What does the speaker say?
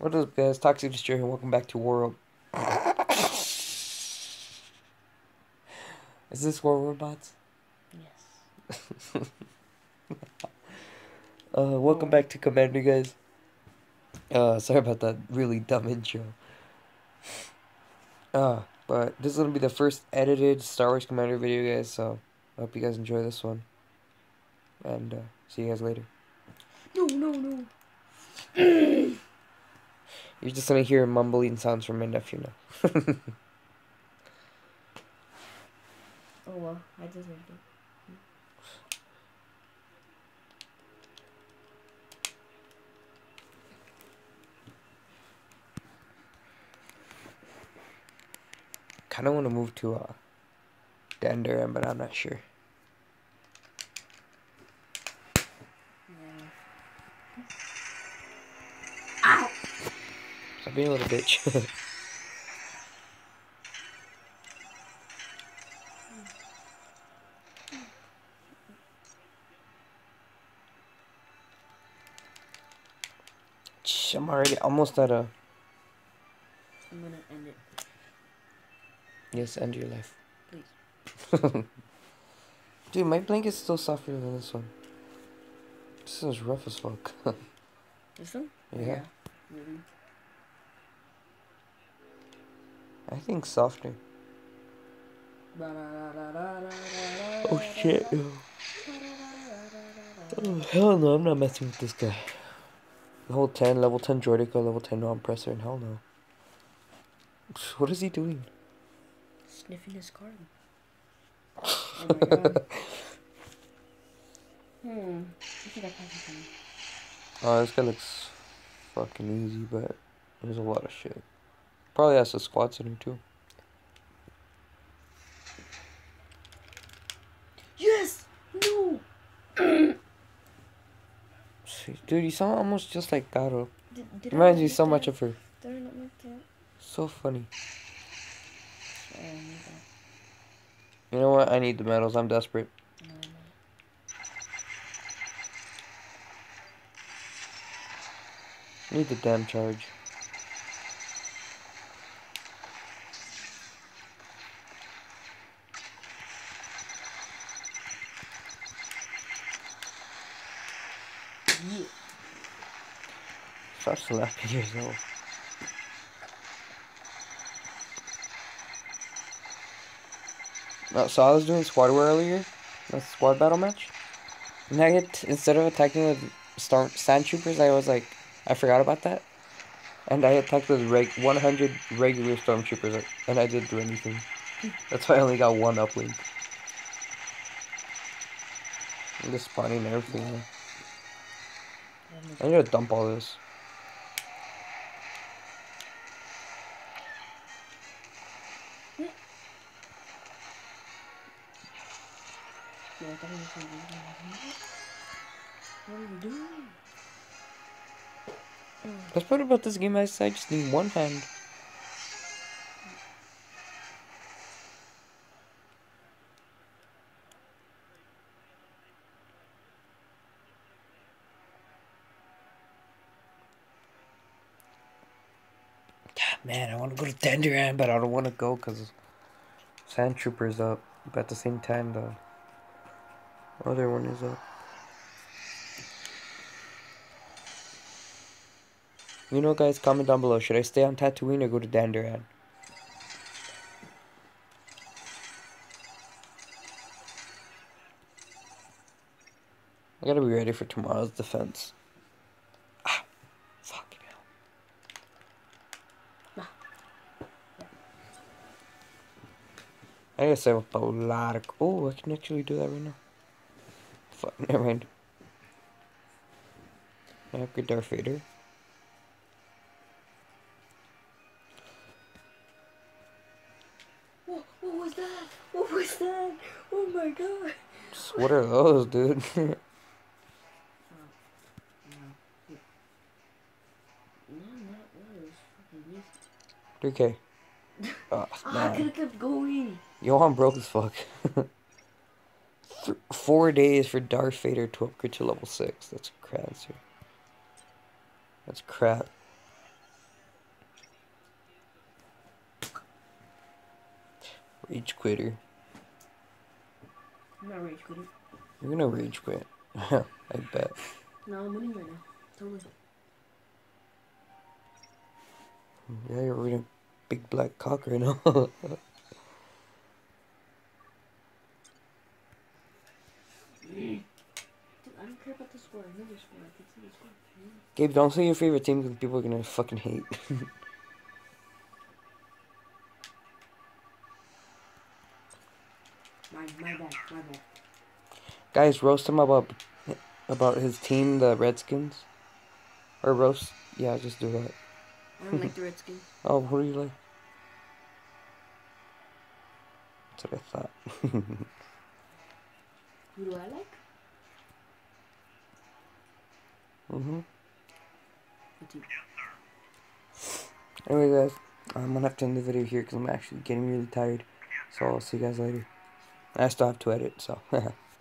What up, guys? Toxic Destroyer, and welcome back to World. Is this War Robots? Yes. Welcome back to Commander, guys. Sorry about that really dumb intro. But this is gonna be the first edited Star Wars Commander video, guys, so I hope you guys enjoy this one. And, see you guys later. No. You're just gonna hear mumbling sounds from my nephew now. Oh well, I deserved it. Kinda wanna move to, Dandara, but I'm not sure. Yeah. Ow! Stop being a little bitch. I'm already almost at a... I'm gonna end it. Yes, end your life. Please. Dude, my blanket's still softer than this one. This is rough as fuck. This one? Yeah. Really? I think softer. Oh shit. Oh hell no, I'm not messing with this guy. Level 10 Droidica, level 10 non-presser, and hell no. What is he doing? Sniffing his card. Oh my god. I think I passed something. Oh, this guy looks fucking easy, but there's a lot of shit. Probably has a squad center too. Yes! No! See, dude, you sound almost just like Garo. Did Reminds I me not so like much that? of her. Did I not like that? So funny. Sorry, I need that. You know what? I need the medals. I'm desperate. No, I need the damn charge. Yeah. Stop slapping yourself. So I was doing squad war earlier. That's squad battle match. And I hit, instead of attacking with sand troopers, I forgot about that. And I attacked with 100 regular stormtroopers, and I didn't do anything. That's why I only got one uplink. I'm just spawning everything. I need to dump all this. What are you doing? Best part about this game is I just need one hand. Man, I want to go to Denderan, but I don't want to go because Sand Trooper's up. But at the same time, the other one is up. You know, guys, comment down below. Should I stay on Tatooine or go to Dandaran? I gotta be ready for tomorrow's defense. Ah, fucking hell. I gotta save up a lot of... Oh, I can actually do that right now. Fuck, never mind. I upgrade Darth Vader. What was that? What was that? Oh my god. What are those, dude? 3K. Oh, I could have kept going. Johan broke as fuck. 4 days for Darth Vader to upgrade to level 6. That's crap. That's crap. Rage quitter. I'm not rage quitting. You're gonna rage quit. I bet. No, I'm winning right now. Totally. Yeah, you're reading a big black cock right now. Dude, I don't care about the score. I know the score. I can see the score. Gabe, don't say your favorite team because people are gonna fucking hate. My bad. Guys, roast him about his team, the Redskins. Or roast. Yeah, just do that. I don't like the Redskins. Oh, who do you like? That's what I thought. Who do I like? The team. Anyway, guys, I'm gonna have to end the video here because I'm actually getting really tired. So I'll see you guys later. I still have to edit, so.